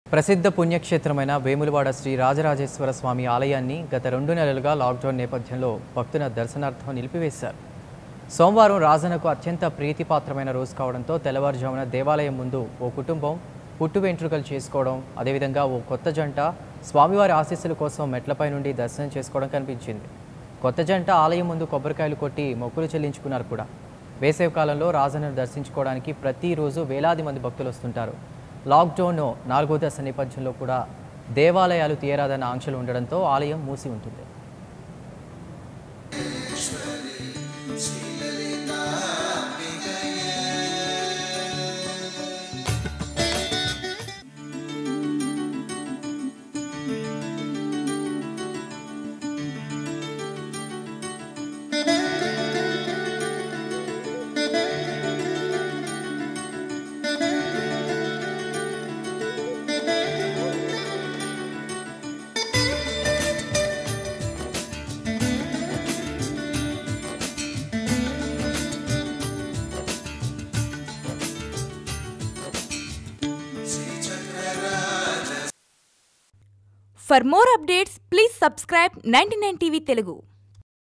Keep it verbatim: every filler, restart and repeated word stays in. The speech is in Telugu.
ప్రసిద్ధ పుణ్యక్షేత్రమైన వేములవాడ శ్రీ రాజరాజేశ్వర స్వామి ఆలయాన్ని గత రెండు నెలలుగా లాక్డౌన్ నేపథ్యంలో భక్తుల దర్శనార్థం నిలిపివేశారు. సోమవారం రాజనకు అత్యంత ప్రీతిపాత్రమైన రోజు కావడంతో తెల్లవారుజామున దేవాలయం ముందు ఓ కుటుంబం పుట్టు వెంట్రుకలు చేసుకోవడం, అదేవిధంగా ఓ కొత్త జంట స్వామివారి ఆశీస్సుల కోసం మెట్లపై నుండి దర్శనం చేసుకోవడం కనిపించింది. కొత్త జంట ఆలయం ముందు కొబ్బరికాయలు కొట్టి మొక్కులు చెల్లించుకున్నారు కూడా. వేసవి కాలంలో రాజనను దర్శించుకోవడానికి ప్రతిరోజు వేలాది మంది భక్తులు వస్తుంటారు. లాక్డౌన్ నాలుగో దశ నేపథ్యంలో కూడా దేవాలయాలు తీయరాదన్న ఆంక్షలు ఉండడంతో ఆలయం మూసి ఉంటుంది. For more updates, please subscribe ninety-nine T V Telugu.